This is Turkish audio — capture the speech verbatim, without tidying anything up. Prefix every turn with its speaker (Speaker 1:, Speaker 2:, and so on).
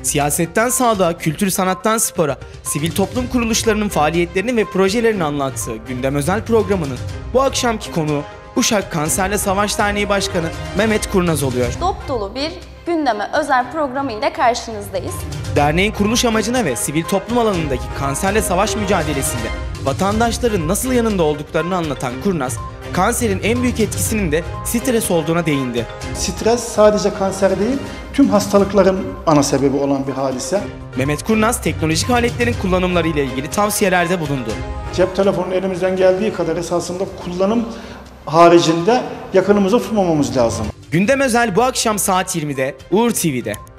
Speaker 1: Siyasetten sağlığa, kültür sanattan spora, sivil toplum kuruluşlarının faaliyetlerini ve projelerini anlattığı Gündem Özel programının bu akşamki konuğu Uşak Kanserle Savaş Derneği Başkanı Mehmet Kurnaz oluyor.
Speaker 2: Dop dolu bir gündeme özel programı ile karşınızdayız.
Speaker 1: Derneğin kuruluş amacına ve sivil toplum alanındaki kanserle savaş mücadelesinde vatandaşların nasıl yanında olduklarını anlatan Kurnaz, kanserin en büyük etkisinin de stres olduğuna değindi.
Speaker 3: Stres sadece kanser değil, tüm hastalıkların ana sebebi olan bir hadise.
Speaker 1: Mehmet Kurnaz, teknolojik aletlerin kullanımları ile ilgili tavsiyelerde bulundu.
Speaker 3: Cep telefonunun elimizden geldiği kadar esasında kullanım haricinde yakınımıza tutmamamız lazım.
Speaker 1: Gündem Özel bu akşam saat yirmide Uğur T V'de.